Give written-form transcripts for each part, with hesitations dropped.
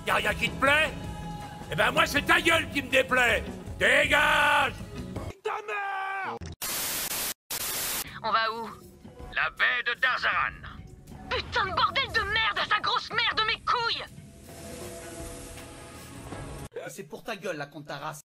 Y'a rien qui te plaît? Eh ben moi c'est ta gueule qui me déplaît. Dégage! Ta mère! On va où? La baie de Darzaran. Putain de bordel de merde, sa grosse merde de mes couilles! C'est pour ta gueule, la con ta race.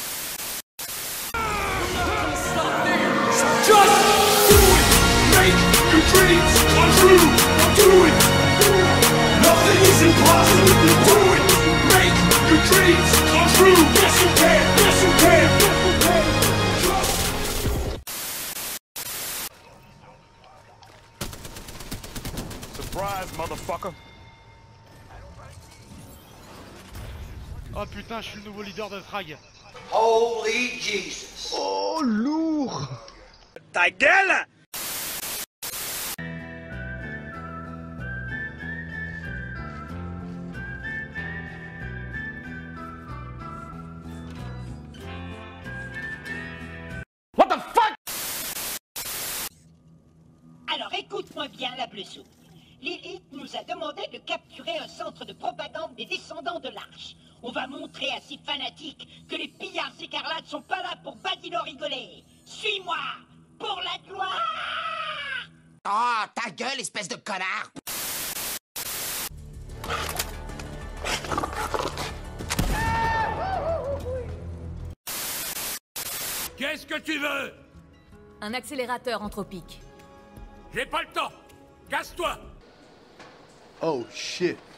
Surprise, motherfucker. Oh putain, je suis le nouveau leader de Frag. Holy Jesus. Oh, lourd. Ta gueule! What the fuck? Alors écoute-moi bien, la bleue soupe. Lilith nous a demandé de capturer un centre de propagande des descendants de l'Arche. On va montrer à ces fanatiques que les pillards écarlates sont pas là pour badiner rigoler. Suis-moi, pour la gloire! Ah, ta gueule, espèce de connard! Qu'est-ce que tu veux? Un accélérateur anthropique. J'ai pas le temps. Casse-toi. Oh shit.